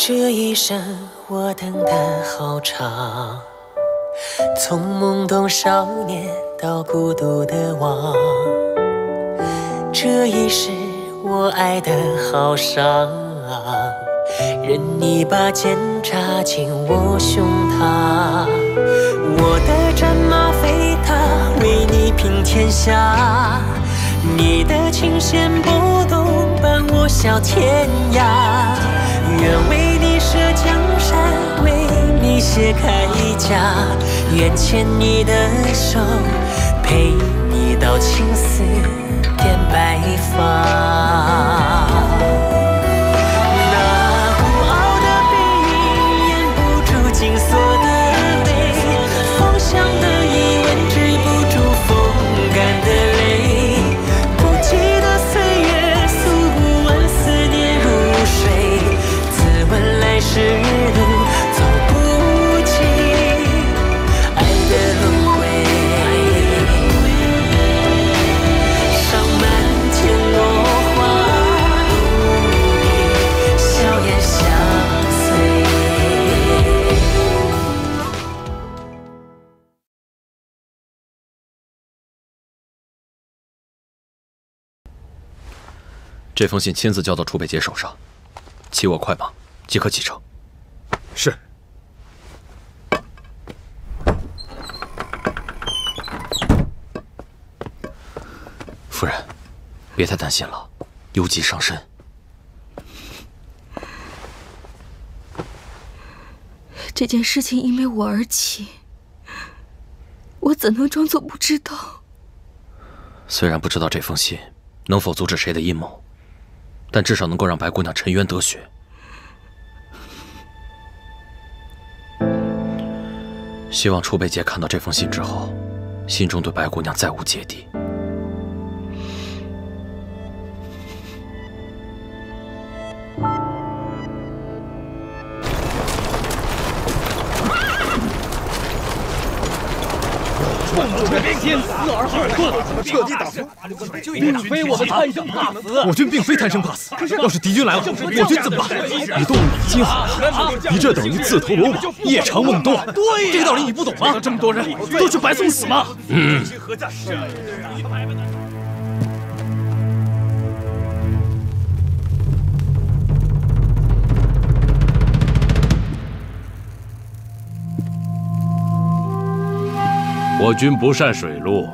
这一生我等得好长，从懵懂少年到孤独的王，这一世我爱得好伤，任你把剑插进我胸膛，我的战马飞踏，为你平天下，你的琴弦拨动，伴我笑天涯，愿为你舍江山，为你卸铠甲，愿牵你的手，陪你到青丝变白发。那孤傲的背影掩不住紧锁的泪，方向的疑问止不住风干的泪，不记得岁月诉不完思念如水，自问来时路走不尽爱的轮回，上满天落花，笑颜相随。 这封信亲自交到楚北杰手上，齐我快马，即可启程。 是。 夫人，别太担心了，忧急伤身。 这件事情因为我而起，我怎能装作不知道？ 虽然不知道这封信能否阻止谁的阴谋，但至少能够让白姑娘沉冤得雪。希望楚北杰看到这封信之后，心中对白姑娘再无芥蒂。 先死而后快，彻底打服。并非我们贪生怕死， 我军并非贪生怕死。要是敌军来了，我军怎么办？你动了脑筋好了，你这等于自投罗网，夜长梦多。 对， 这个道理你不懂吗？这么多人都去白送死吗？ 我军不善水路，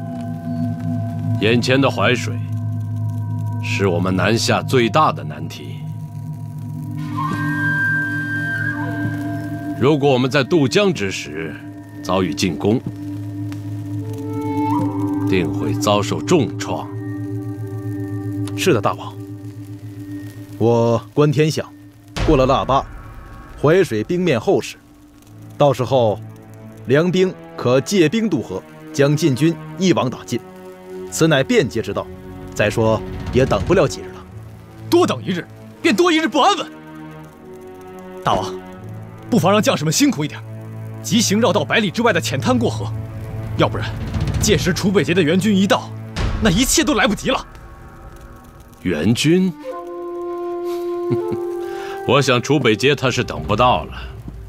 眼前的淮水是我们南下最大的难题。如果我们在渡江之时遭遇进攻，定会遭受重创。 是的，大王。我观天象，过了腊八，淮水冰面厚实，到时候梁兵可借兵渡河，将晋军一网打尽，此乃便捷之道。再说也等不了几日了， 多等一日，便多一日不安稳。大王，不妨让将士们辛苦一点，急行绕道100里之外的浅滩过河，要不然，届时楚北杰的援军一到，那一切都来不及了。 援军？我想楚北杰他是等不到了。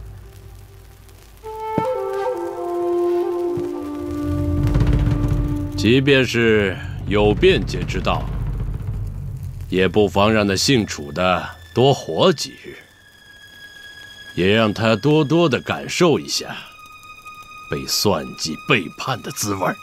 即便是有便捷之道，也不妨让那姓楚的多活几日，也让他多多的感受一下被算计背叛的滋味儿。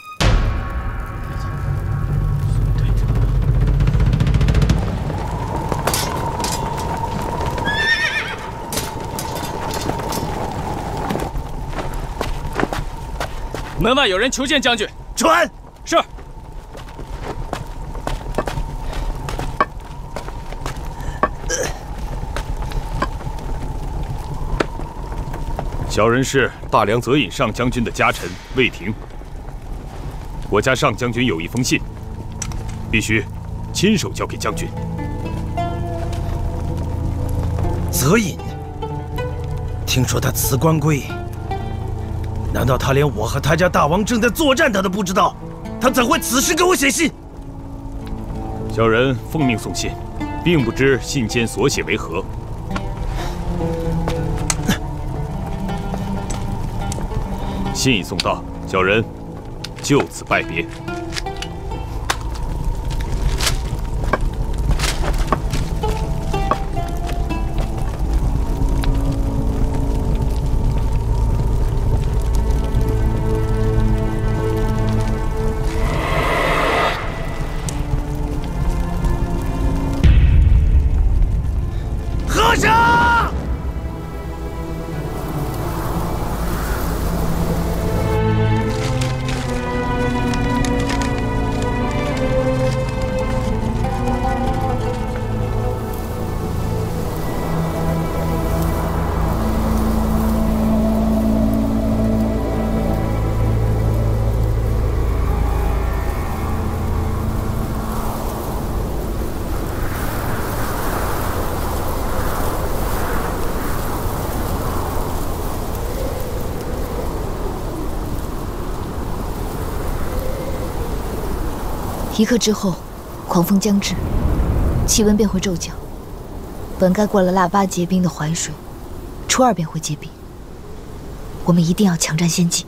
门外有人求见将军。 传。 是。 小人是大梁泽尹上将军的家臣魏廷。我家上将军有一封信，必须亲手交给将军。 泽尹，听说他辞官归，难道他连我和他家大王正在作战他都不知道？他怎会此时给我写信？ 小人奉命送信，并不知信笺所写为何。 信已送到，小人就此拜别。 和尚！ 一刻之后，狂风将至，气温便会骤降。本该过了腊八结冰的淮水，初二便会结冰。我们一定要抢占先机。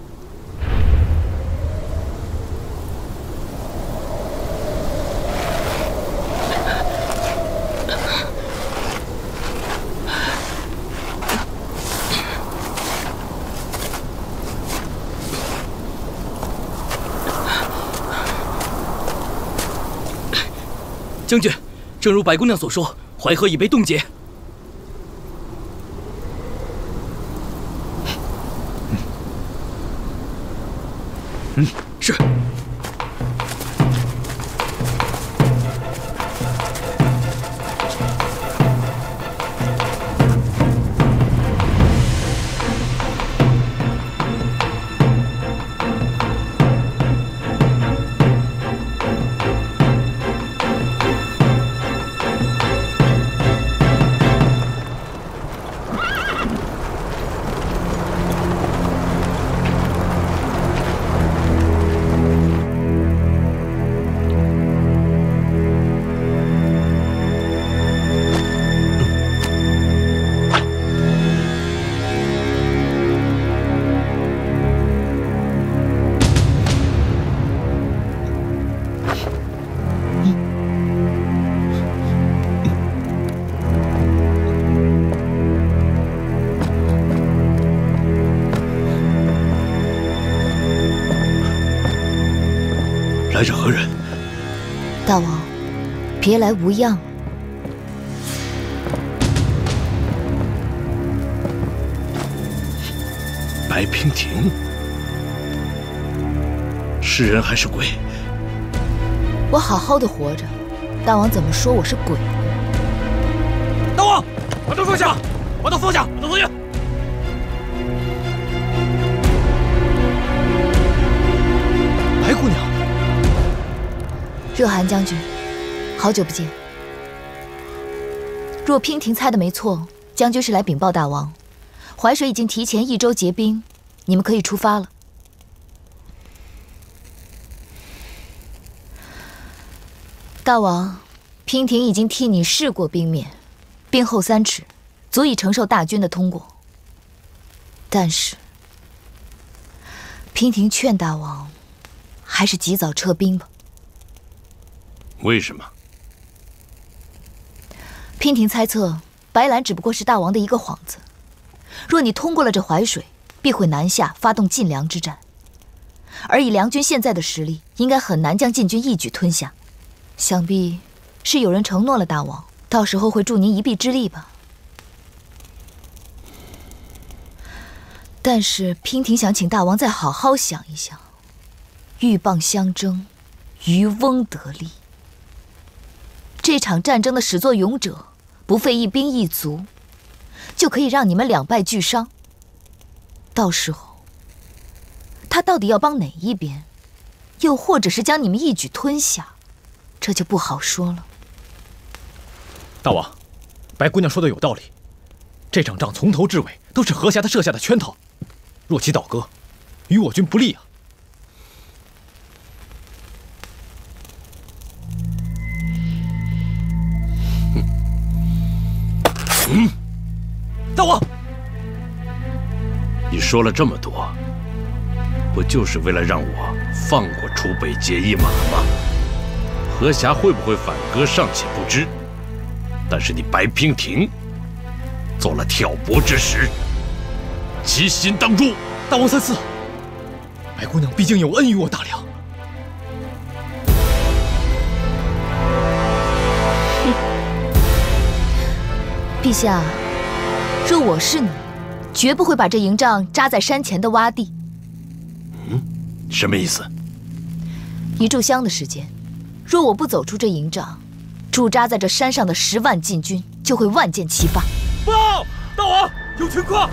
将军，正如白姑娘所说，淮河已被冻结。是。 来者何人？ 大王，别来无恙。 白娉婷，是人还是鬼？ 我好好的活着，大王怎么说我是鬼？ 大王，把刀放下！把刀放下！把刀放下！白姑娘。 热寒将军，好久不见。若娉婷猜的没错，将军是来禀报大王，淮水已经提前1周结冰，你们可以出发了。大王，娉婷已经替你试过冰面，冰厚3尺，足以承受大军的通过。但是，娉婷劝大王，还是及早撤兵吧。 为什么？ 娉婷猜测，白兰只不过是大王的一个幌子。若你通过了这淮水，必会南下发动晋梁之战。而以梁军现在的实力，应该很难将晋军一举吞下。想必是有人承诺了大王，到时候会助您一臂之力吧。但是娉婷想请大王再好好想一想，鹬蚌相争，渔翁得利。这场战争的始作俑者，不费一兵一卒，就可以让你们两败俱伤。到时候，他到底要帮哪一边，又或者是将你们一举吞下，这就不好说了。 大王，白姑娘说的有道理，这场仗从头至尾都是河侠他设下的圈套，若其倒戈，与我军不利啊！ 大王，你说了这么多， 不就是为了让我放过楚北捷一马吗？何霞会不会反戈尚且不知，但是你白娉婷做了挑拨之实，其心当诛。 大王三思，白姑娘毕竟有恩于我大梁。 陛下，若我是你，绝不会把这营帐扎在山前的洼地。 什么意思？ 一炷香的时间，若我不走出这营帐，驻扎在这山上的10万禁军就会万箭齐发。 报，大王有情况！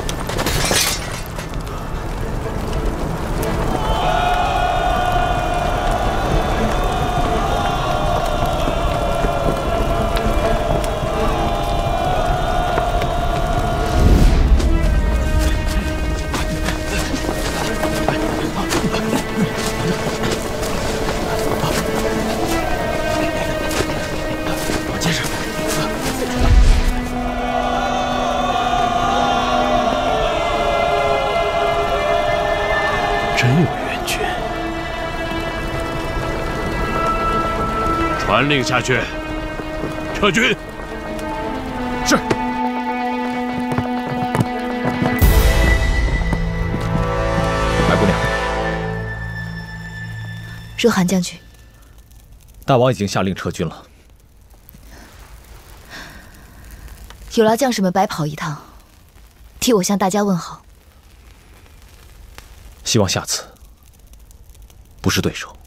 真有援军！传令下去，撤军。 是。白姑娘， 热汗将军， 大王已经下令撤军了。 有劳将士们白跑一趟，替我向大家问好。 希望下次不是对手。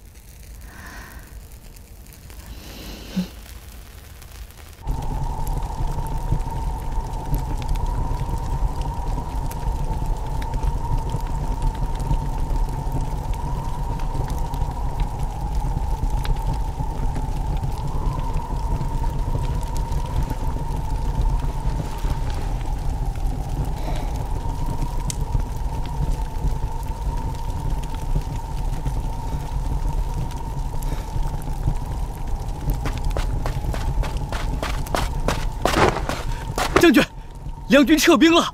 将军，梁军撤兵了。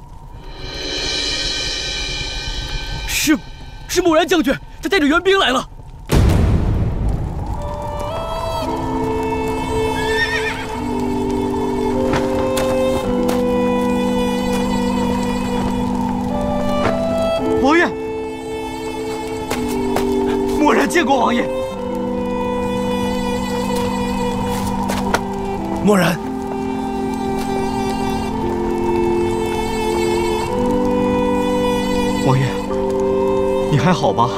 是木然将军，他带着援兵来了。王爷，木然见过王爷。 默然。 王爷，你还好吧？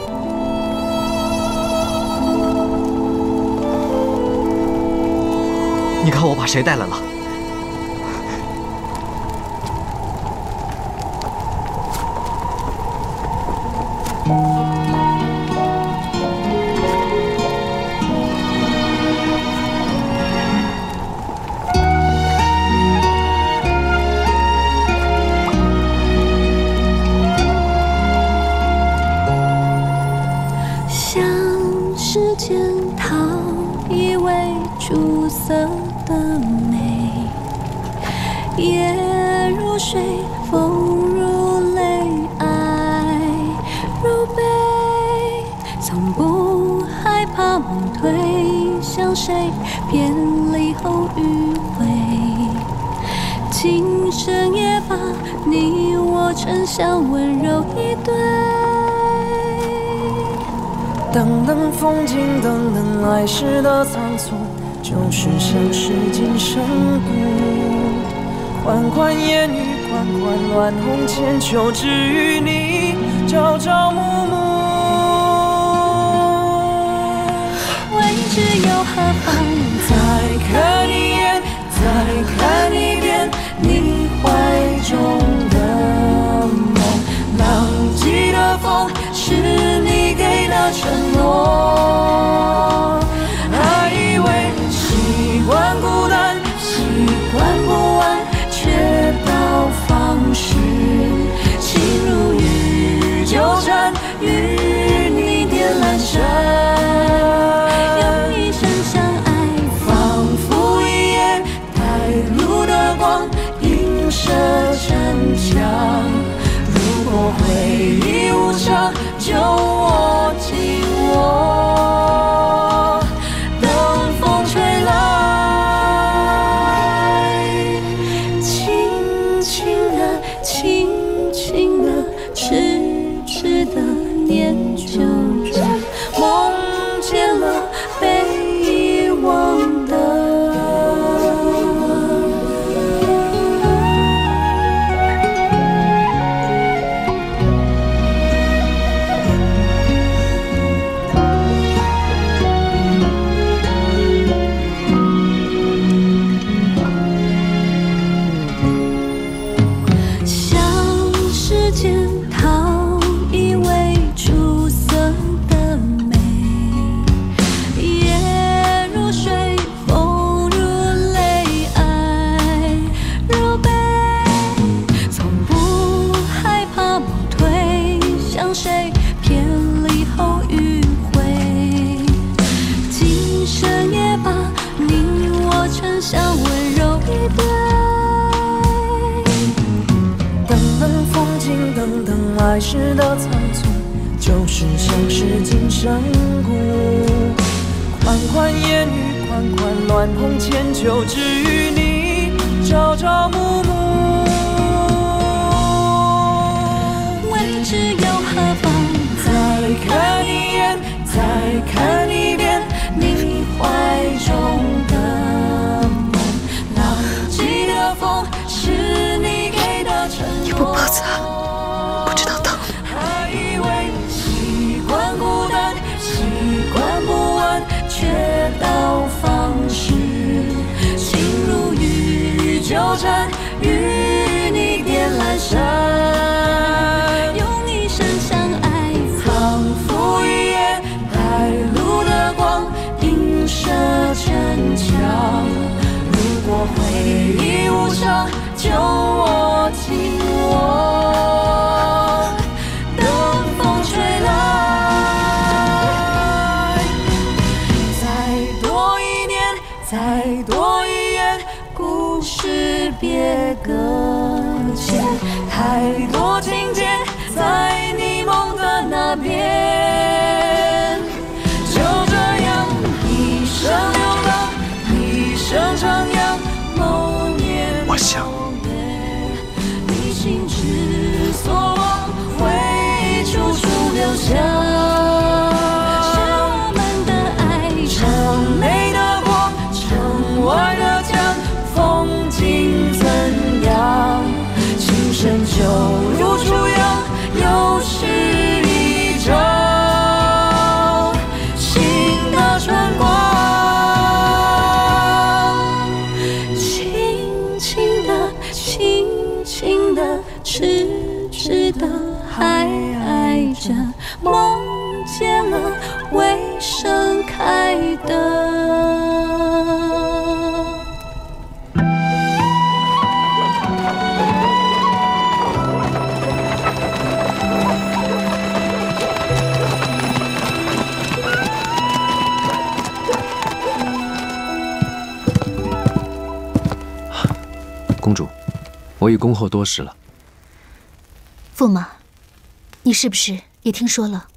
你看我把谁带来了？ 夜如水，风如泪，爱如悲，从不害怕梦退向谁，偏离后迂回。今生也把你我沉香温柔一对。 等等风景，等等来时的仓促，就是相识今生故。款款烟雨，款款乱红千秋，只与你朝朝暮暮。 未知又何妨？ 再看一眼，再看一遍，你怀中的梦。浪迹的风，是你给的承诺。还以为习惯孤单，习惯不安。却道放矢，情如雨纠缠，与你点阑珊， 用一生相爱， 仿来时的仓促，就是像是今生故。款款烟雨，款款乱红千秋，只与你朝朝暮暮。 未知又何妨？ 再看一眼，再看一遍，你怀中的梦。浪迹的风，是你给的承诺。 你不抱擦，不知道疼。 还以为习惯孤单，习惯不安，却道放矢。心如雨纠缠，与你点阑珊， 用一生相爱， 仿佛一夜带路的光，映射城墙。如果回忆无常，就握紧我，等风吹来。再多一年，再多一眼，故事别搁浅。太多情节在你梦的那边，就这样一生流浪，一生徜徉。某年我想你心之所往，会处处留下。 是我们的爱， 城内的光，城外的江，风景怎样？情深就如初阳，又是一朝新的春光。轻轻的，轻轻的，痴痴的还爱着，梦见了未盛开的。 公主，我已恭候多时了。 驸马，你是不是也听说了？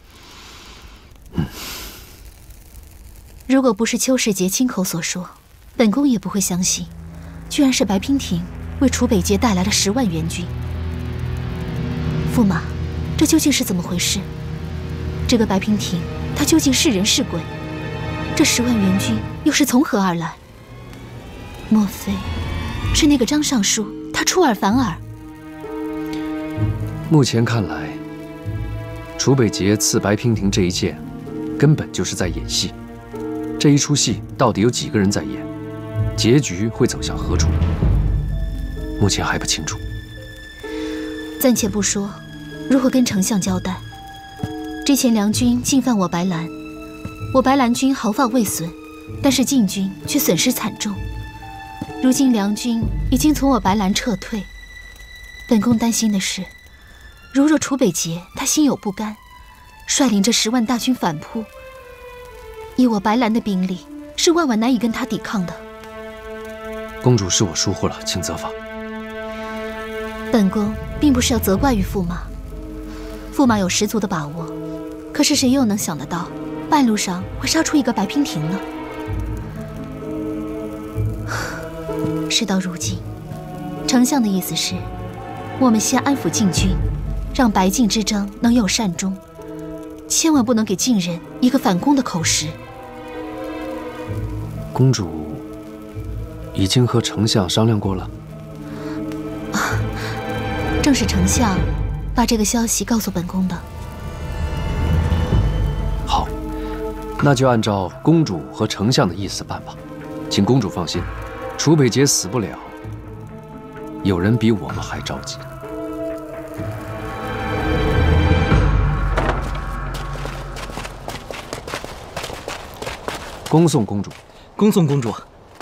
如果不是邱世杰亲口所说，本宫也不会相信，居然是白娉婷为楚北捷带来了10万援军。驸马，这究竟是怎么回事？这个白娉婷，她究竟是人是鬼？这10万援军又是从何而来？莫非是那个张尚书，他出尔反尔？ 目前看来，楚北捷刺白娉婷这一剑，根本就是在演戏。这一出戏到底有几个人在演？结局会走向何处？目前还不清楚。 暂且不说如何跟丞相交代，之前梁军进犯我白兰，我白兰军毫发未损，但是晋军却损失惨重。如今梁军已经从我白兰撤退，本宫担心的是，如若楚北捷他心有不甘，率领着10万大军反扑，以我白兰的兵力，是万万难以跟他抵抗的。 公主，是我疏忽了，请责罚。 本宫并不是要责怪于驸马，驸马有十足的把握，可是谁又能想得到，半路上会杀出一个白娉婷呢？事到如今，丞相的意思是，我们先安抚晋军，让白晋之争能有善终，千万不能给晋人一个反攻的口实。 公主已经和丞相商量过了。 正是丞相把这个消息告诉本宫的。 好，那就按照公主和丞相的意思办吧。请公主放心，楚北捷死不了，有人比我们还着急。恭送公主。 恭送公主。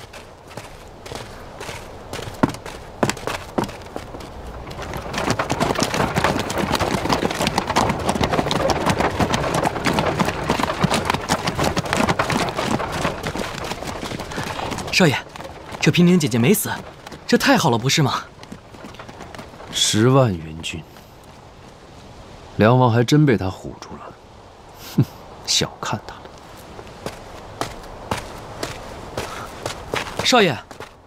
少爷，这娉婷姐姐没死，这太好了，不是吗？ 10万援军， 梁王还真被他唬住了，哼，小看他了。 少爷，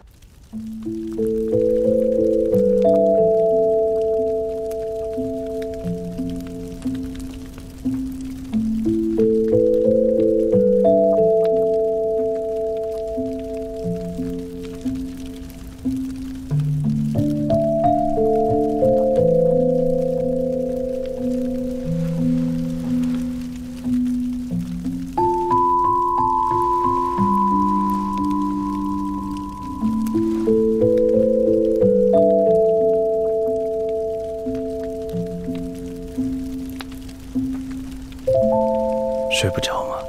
睡不着吗？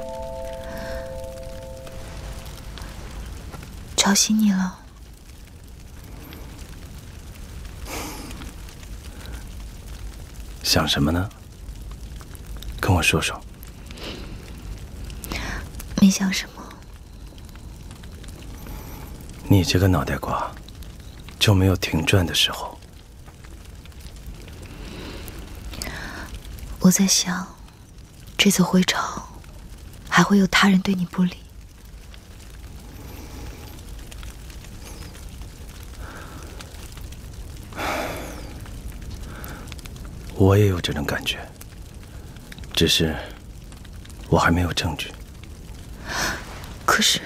吵醒你了。 想什么呢？跟我说说。 没想什么。 你这个脑袋瓜，就没有停转的时候。 我在想，这次回朝，还会有他人对你不利。 我也有这种感觉，只是我还没有证据。 可是，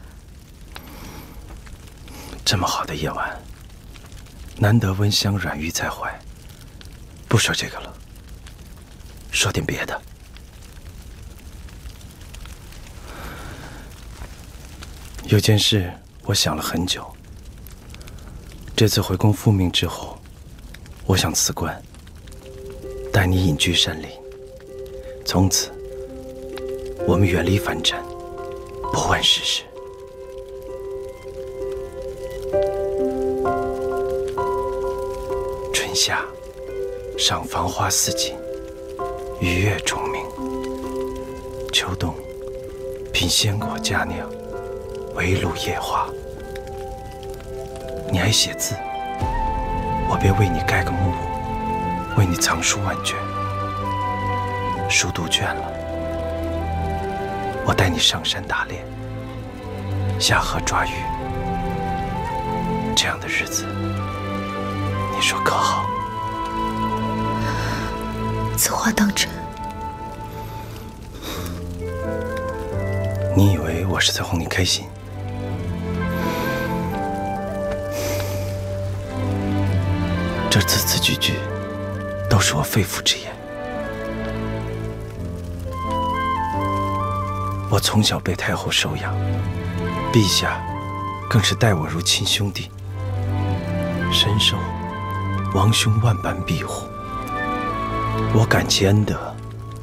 这么好的夜晚，难得温香软玉在怀，不说这个了，说点别的。有件事我想了很久。这次回宫复命之后，我想辞官，带你隐居山林，从此我们远离凡尘，不问世事。春夏赏繁花似锦，鱼跃虫鸣；秋冬品鲜果佳酿，围炉夜话。你爱写字，我便为你盖个木屋，为你藏书万卷。书读倦了，我带你上山打猎，下河抓鱼。这样的日子，你说可好？ 此话当真？ 你以为我是在哄你开心？这字字句句都是我肺腑之言。我从小被太后收养，陛下更是待我如亲兄弟，深受王兄万般庇护。我感其恩德，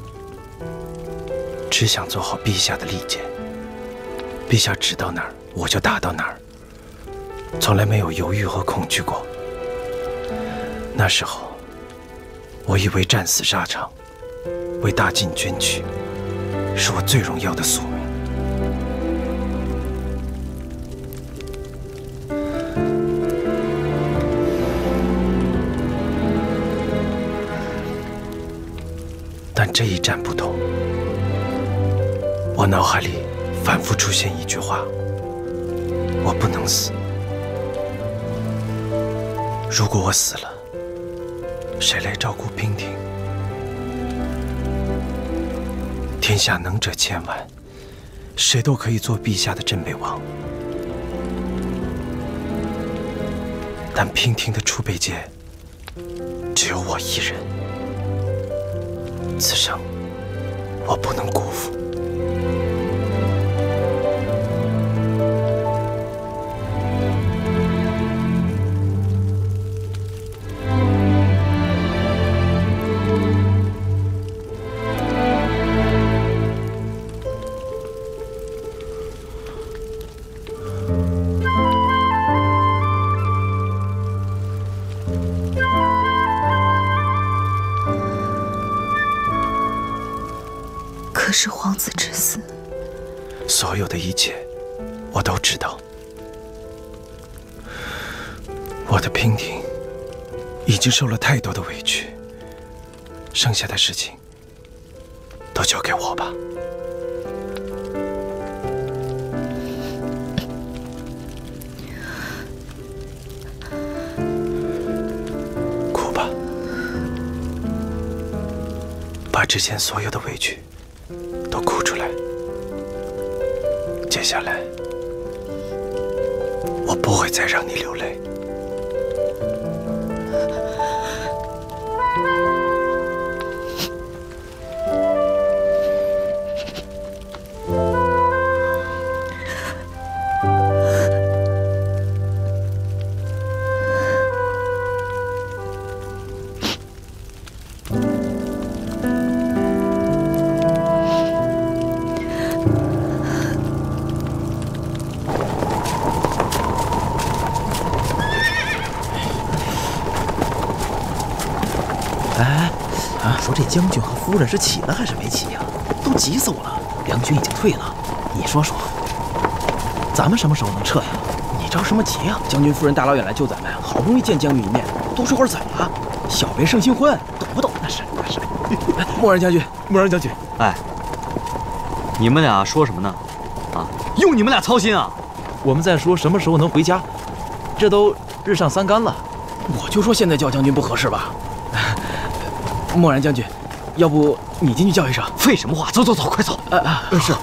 只想做好陛下的利剑。陛下指到哪儿，我就打到哪儿，从来没有犹豫和恐惧过。那时候，我以为战死沙场，为大晋捐躯，是我最荣耀的宿命。但这一战不同，我脑海里反复出现一句话：我不能死。如果我死了，谁来照顾娉婷？天下能者千万，谁都可以做陛下的镇北王，但娉婷的储备界只有我一人。此生我不能辜负。 可是皇子之死， 所有的一切我都知道。我的娉婷已经受了太多的委屈， 剩下的事情都交给我吧。哭吧，把之前所有的委屈都哭出来。接下来，我不会再让你流泪。 说这将军和夫人是起了还是没起呀？都急死我了！梁军已经退了，你说说，咱们什么时候能撤呀？你着什么急呀？将军夫人大老远来救咱们，好不容易见将军一面，多说会儿怎么了？小辈胜新婚，懂不懂？那是。默然将军，默然将军， 哎，你们俩说什么呢？啊，用你们俩操心啊！ 我们在说什么时候能回家，这都日上三竿了。 我就说现在叫将军不合适吧。默然将军，要不你进去叫一声？ 废什么话！走，快走！ 是。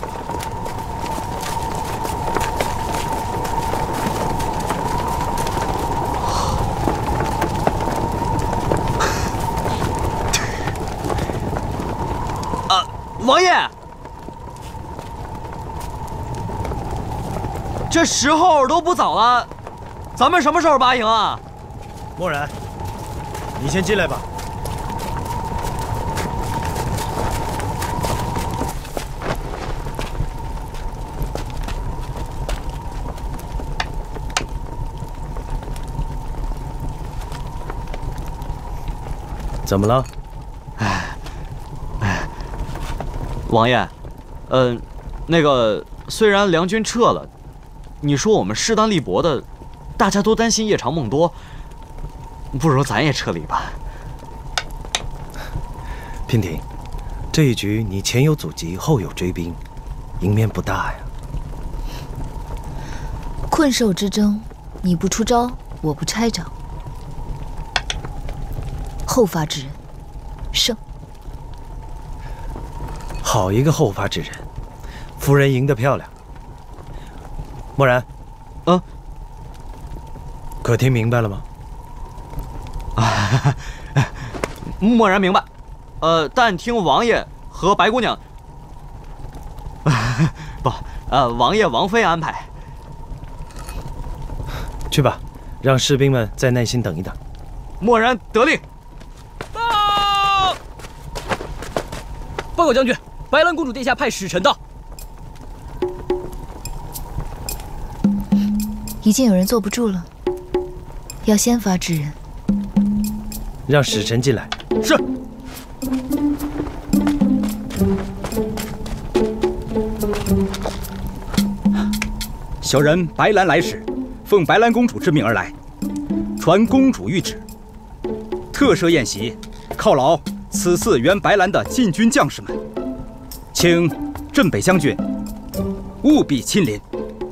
王爷，这时候都不早了，咱们什么时候拔营啊？ 默然，你先进来吧。怎么了？ 王爷，那个虽然梁军撤了，你说我们势单力薄的，大家都担心夜长梦多，不如咱也撤离吧。 娉婷，这一局你前有阻击，后有追兵，赢面不大呀。 困兽之争，你不出招，我不拆掌，后发制人，胜。 好一个后发制人，夫人赢得漂亮。默然，可听明白了吗？ 默然明白，但听王爷和白姑娘，不，王爷王妃安排。 去吧，让士兵们再耐心等一等。 默然得令。 报告将军，白兰公主殿下派使臣到。 已经有人坐不住了，要先发制人。 让使臣进来。 是。 小人白兰来使，奉白兰公主之命而来，传公主谕旨：特设宴席，犒劳此次援白兰的禁军将士们，请镇北将军务必亲临。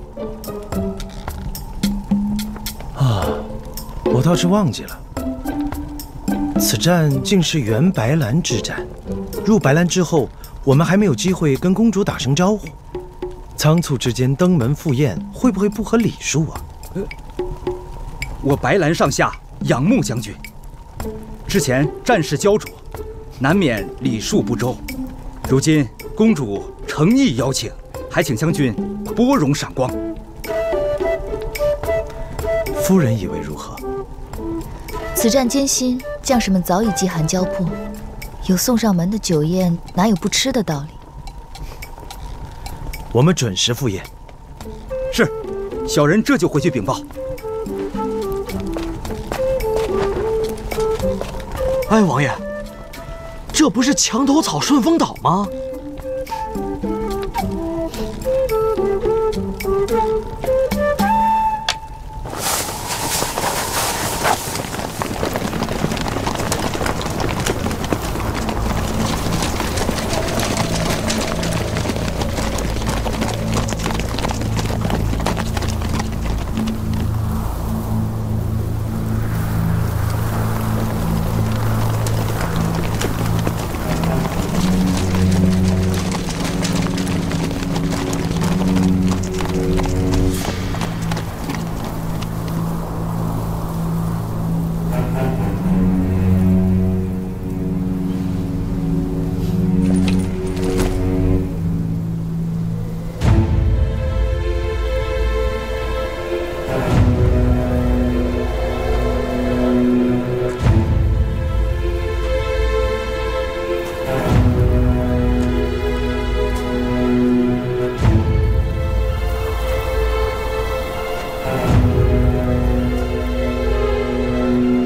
我倒是忘记了，此战竟是援白兰之战。入白兰之后，我们还没有机会跟公主打声招呼，仓促之间登门赴宴，会不会不合礼数啊？ 我白兰上下仰慕将军，之前战事焦灼，难免礼数不周。如今公主诚意邀请，还请将军拨容赏光。 夫人以为如何？ 此战艰辛，将士们早已饥寒交迫，有送上门的酒宴，哪有不吃的道理？ 我们准时赴宴。 是，小人这就回去禀报。 哎，王爷，这不是墙头草顺风倒吗？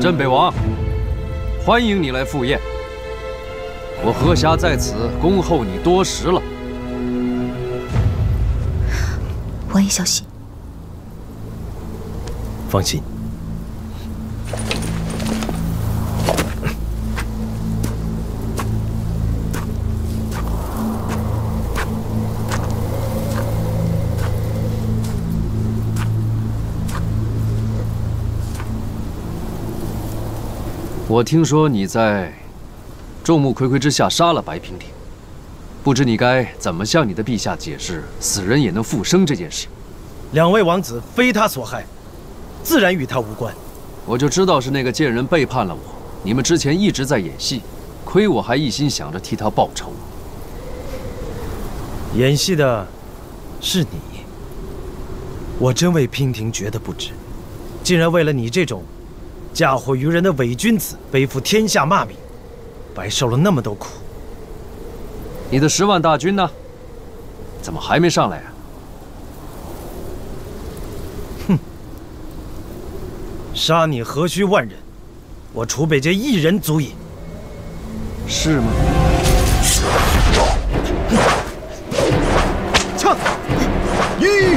镇北王，欢迎你来赴宴。我何暇在此恭候你多时了。 王爷小心。 放心。 我听说你在众目睽睽之下杀了白娉婷，不知你该怎么向你的陛下解释死人也能复生这件事？ 两位王子非他所害，自然与他无关。 我就知道是那个贱人背叛了我。你们之前一直在演戏，亏我还一心想着替他报仇。 演戏的是你，我真为娉婷觉得不值，竟然为了你这种嫁祸于人的伪君子，背负天下骂名，白受了那么多苦。 你的10万大军呢？怎么还没上来啊？ 哼！杀你何须万人？我楚北街一人足矣。 是吗？ 枪！一！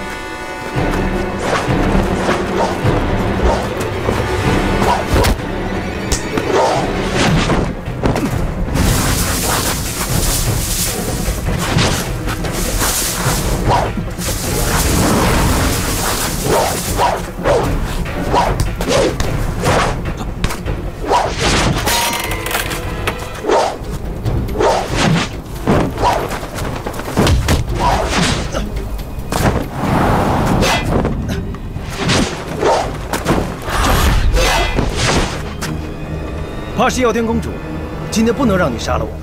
怕是耀天公主，今天不能让你杀了我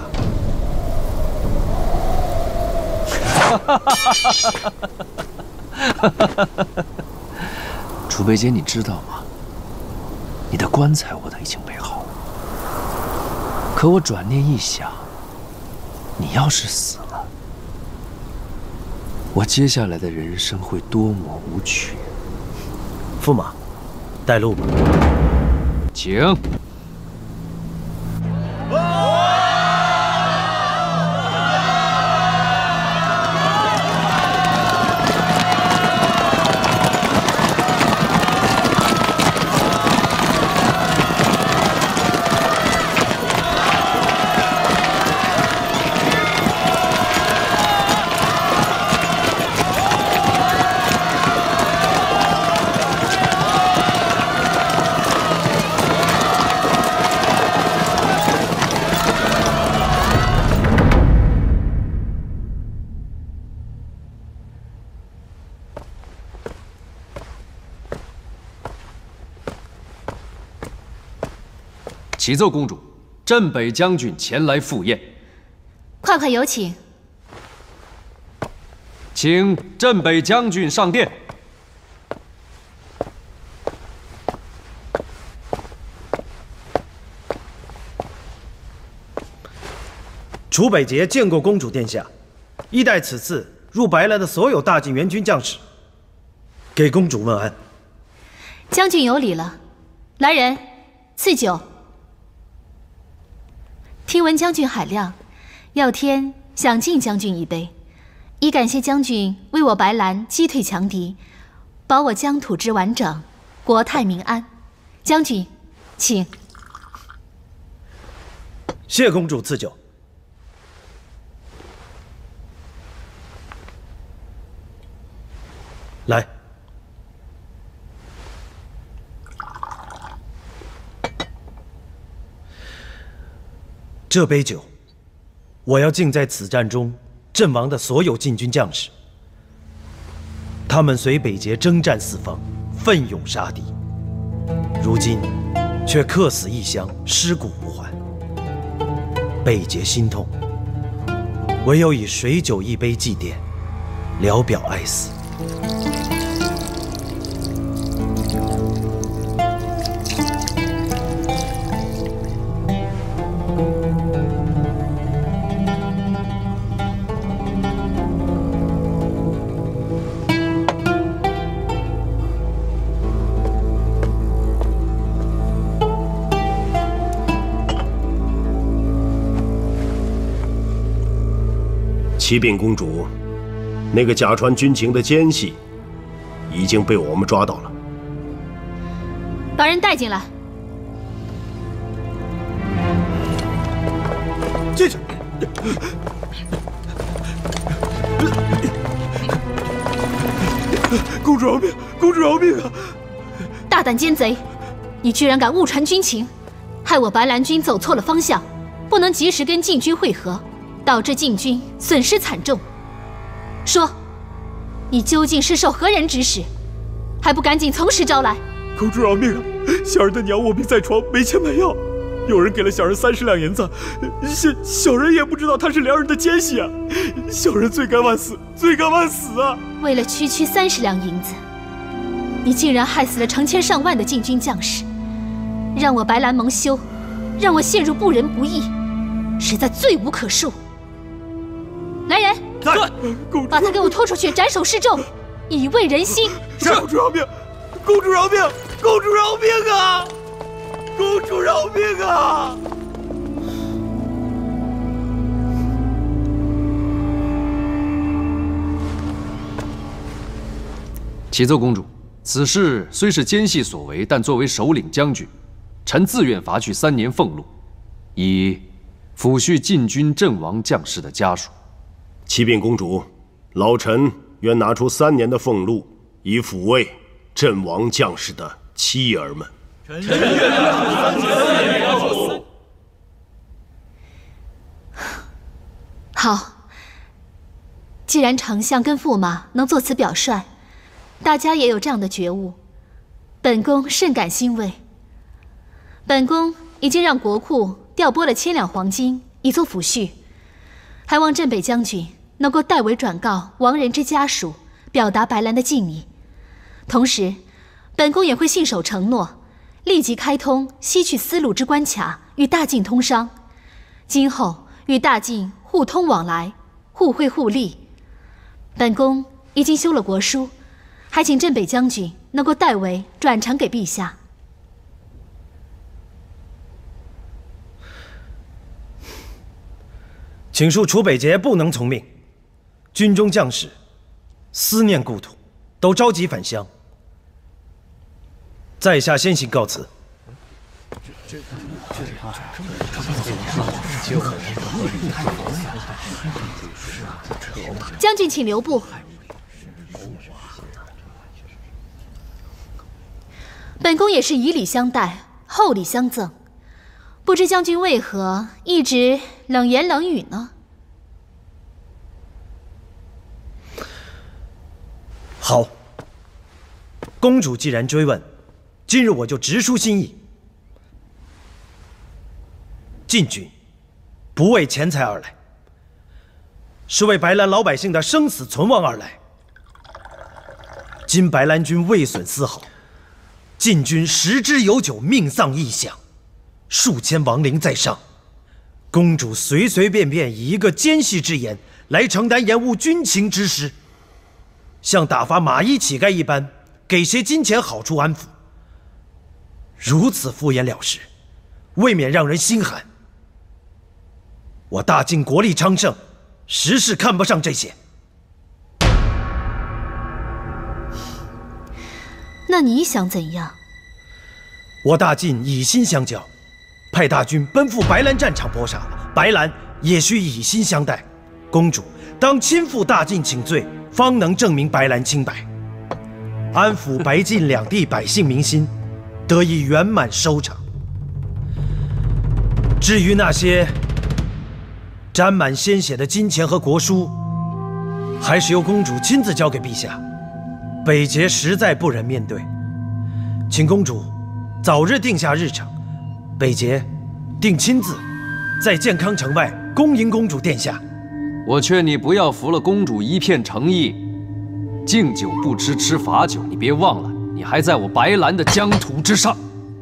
了。楚北姐，你知道吗？你的棺材我都已经备好了。可我转念一想，你要是死了，我接下来的人生会多么无趣。 驸马，带路吧。 请。启奏公主，镇北将军前来赴宴， 快快有请。 请镇北将军上殿。 楚北节见过公主殿下，一代此次入白兰的所有大晋援军将士，给公主问安。 将军有礼了，来人，赐酒。听闻将军海量，耀天想敬将军一杯，以感谢将军为我白兰击退强敌，保我疆土之完整，国泰民安。将军，请。 谢公主赐酒。来。这杯酒，我要敬在此战中阵亡的所有晋军将士。他们随北节征战四方，奋勇杀敌，如今却客死异乡，尸骨无还。北节心痛，唯有以水酒一杯祭奠，聊表哀思。 启禀公主，那个假传军情的奸细已经被我们抓到了。 把人带进来。 进去。 公主饶命！公主饶命啊！ 大胆奸贼，你居然敢误传军情，害我白兰军走错了方向，不能及时跟禁军会合，导致禁军损失惨重。说，你究竟是受何人指使，还不赶紧从实招来！ 公主饶命啊！小人的娘卧病在床，没钱买药，有人给了小人30两银子，小人也不知道他是良人的奸细啊！小人罪该万死，罪该万死啊！ 为了区30两银子，你竟然害死了成千上万的禁军将士，让我白兰蒙羞，让我陷入不仁不义，实在罪无可恕。来人，把他给我拖出去斩首示众，以慰人心。 是，公主饶命！公主饶命！公主饶命啊！公主饶命啊！ 启奏公主，此事虽是奸细所为，但作为首领将军，臣自愿罚去3年俸禄，以抚恤禁军阵亡将士的家属。 启禀公主，老臣愿拿出3年的俸禄，以抚慰阵亡将士的妻儿们。 臣愿拿出3年的俸禄。 好，既然丞相跟驸马能作此表率，大家也有这样的觉悟，本宫甚感欣慰。本宫已经让国库调拨了1000两黄金以作抚恤，还望镇北将军能够代为转告亡人之家属，表达白兰的敬意。同时，本宫也会信守承诺，立即开通西去丝路之关卡，与大晋通商，今后与大晋互通往来，互惠互利。本宫已经修了国书，还请镇北将军能够代为转呈给陛下。 请恕楚北节不能从命，军中将士思念故土，都着急返乡。在下先行告辞。 将军请留步。本宫也是以礼相待，厚礼相赠，不知将军为何一直冷言冷语呢？ 好，公主既然追问，今日我就直抒心意。禁军不为钱财而来，是为白兰老百姓的生死存亡而来。今白兰军未损丝毫，禁军10之有9命丧异乡，数千亡灵在上。公主随随便便以一个奸细之言来承担延误军情之事，像打发马衣乞丐一般，给些金钱好处安抚，如此敷衍了事，未免让人心寒。我大晋国力昌盛，实是看不上这些。 那你想怎样？ 我大晋以心相交，派大军奔赴白兰战场搏杀，白兰也需以心相待。公主当亲赴大晋请罪，方能证明白兰清白，安抚白晋两地百姓民心，得以圆满收场。至于那些沾满鲜血的金钱和国书，还是由公主亲自交给陛下。北节实在不忍面对，请公主早日定下日程，北节定亲自在健康城外恭迎公主殿下。 我劝你不要服了公主一片诚意，敬酒不吃吃罚酒，你别忘了，你还在我白兰的疆土之上。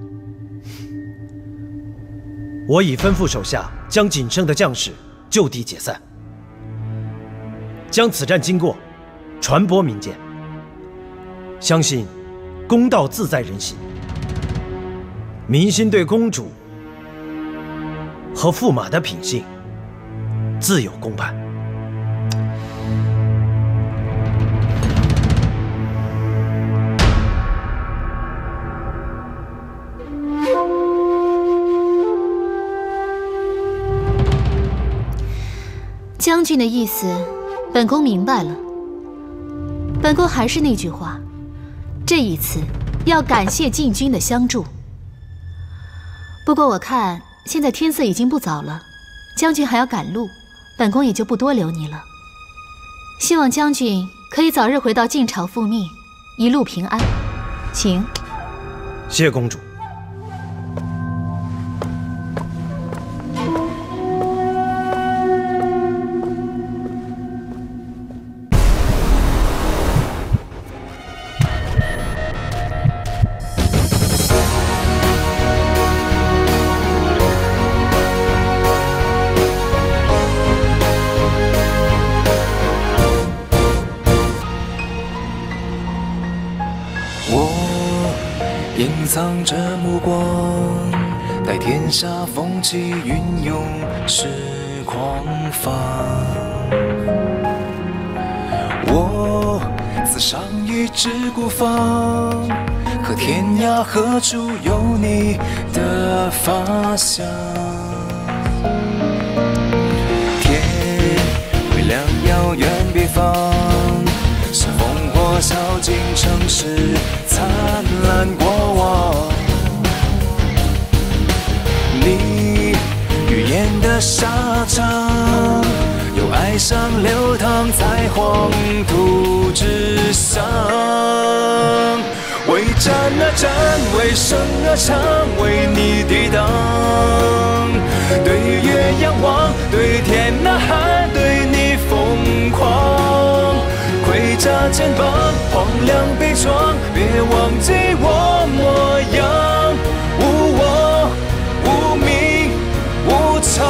我已吩咐手下将仅剩的将士就地解散，将此战经过传播民间，相信公道自在人心，民心对公主和驸马的品性自有公判。 将军的意思，本宫明白了。本宫还是那句话，这一次要感谢禁军的相助。不过我看现在天色已经不早了，将军还要赶路，本宫也就不多留你了。希望将军可以早日回到晋朝复命，一路平安。请。 谢公主。 隐藏着目光，待天下风起云涌是狂放。我自赏一只孤芳，可天涯何处有你的发香？天微亮，遥远北方，是烽火烧尽城市灿烂过往。你语言的沙场，有爱上流淌在黄土之上。为战而战，为生而唱，为你抵挡。对月仰望，对天呐喊，对你疯狂。盔甲肩膀，荒凉悲怆，别忘记我模样。无我，无名，无常。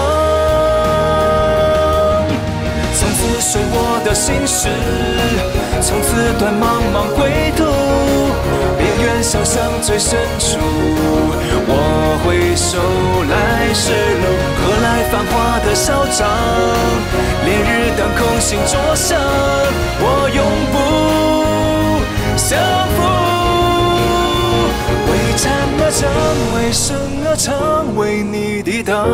从此随我的心事，从此断茫茫归途。别愿想象最深处，我回首来时路，何来繁华的嚣张？烈日当空，心灼伤，我永不降服。为战而战，为生而唱，为你抵挡。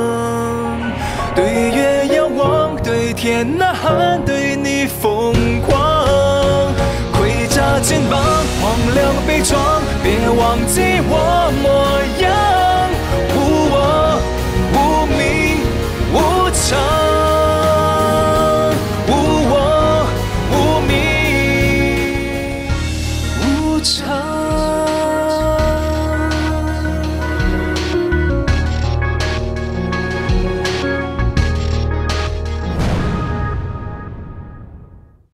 对月仰望，对天呐喊，对你疯狂。盔甲肩膀，荒凉悲怆，别忘记我模样。无我，无名，无常。无我，无名，无常。